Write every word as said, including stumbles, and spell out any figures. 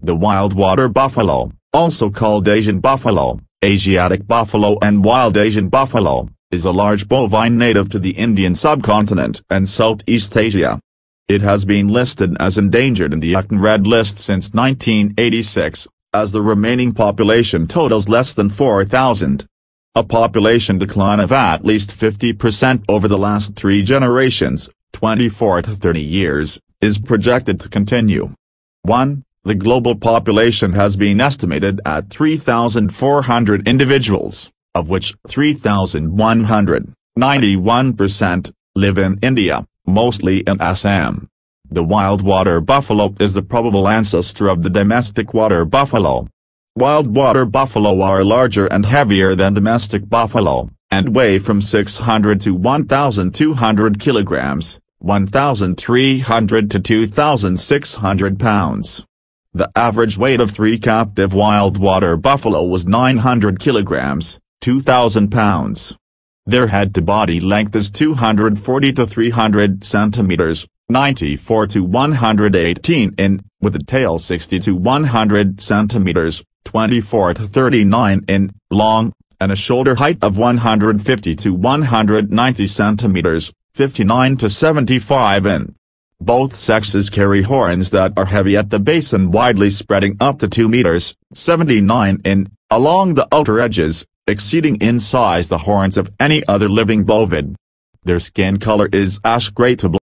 The wild water buffalo, also called Asian buffalo, Asiatic buffalo and wild Asian buffalo, is a large bovine native to the Indian subcontinent and Southeast Asia. It has been listed as endangered in the I U C N Red List since nineteen eighty-six, as the remaining population totals less than four thousand. A population decline of at least fifty percent over the last three generations, twenty-four to thirty years, is projected to continue. one. The global population has been estimated at three thousand four hundred individuals, of which three thousand one hundred, ninety-one percent, live in India, mostly in Assam. The wild water buffalo is the probable ancestor of the domestic water buffalo. Wild water buffalo are larger and heavier than domestic buffalo, and weigh from six hundred to one thousand two hundred kilograms, one thousand three hundred to two thousand six hundred pounds. The average weight of three captive wild water buffalo was nine hundred kilograms, two thousand pounds. Their head-to-body length is two hundred forty to three hundred centimeters, ninety-four to one hundred eighteen in, with a tail sixty to one hundred centimeters, twenty-four to thirty-nine in, long, and a shoulder height of one hundred fifty to one hundred ninety centimeters, fifty-nine to seventy-five in. Both sexes carry horns that are heavy at the base and widely spreading up to two meters, seventy-nine in, along the outer edges, exceeding in size the horns of any other living bovid. Their skin color is ash gray to black.